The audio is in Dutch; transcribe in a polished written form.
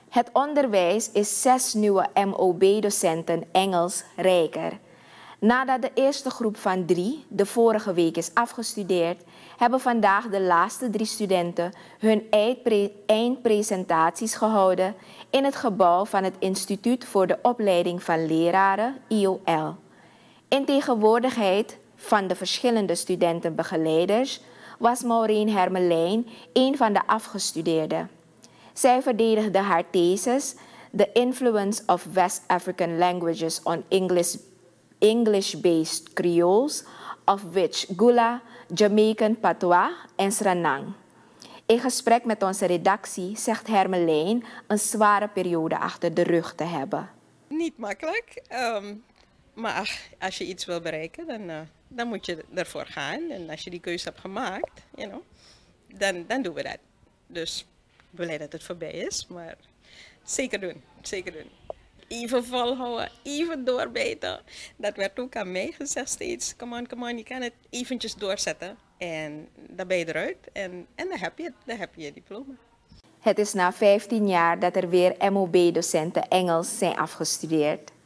Het onderwijs is 6 nieuwe MOB-docenten Engels rijker. Nadat de eerste groep van 3 de vorige week is afgestudeerd, hebben vandaag de laatste 3 studenten hun eindpresentaties gehouden in het gebouw van het Instituut voor de Opleiding van Leraren, IOL. In tegenwoordigheid van de verschillende studentenbegeleiders was Maureen Hermelijn een van de afgestudeerden. Zij verdedigde haar thesis The Influence of West African Languages on English-based Creoles, of which Gula, Jamaican Patois en Sranang. In gesprek met onze redactie zegt Hermelijn een zware periode achter de rug te hebben. Niet makkelijk, maar als je iets wil bereiken, dan moet je ervoor gaan. En als je die keuze hebt gemaakt, dan doen we dat. Dus blij dat het voorbij is, maar zeker doen, zeker doen. Even volhouden, even doorbijten. Dat werd ook aan mij gezegd steeds. Come on, je kan het eventjes doorzetten. En dan ben je eruit en dan heb je je diploma. Het is na 15 jaar dat er weer MOB-docenten Engels zijn afgestudeerd.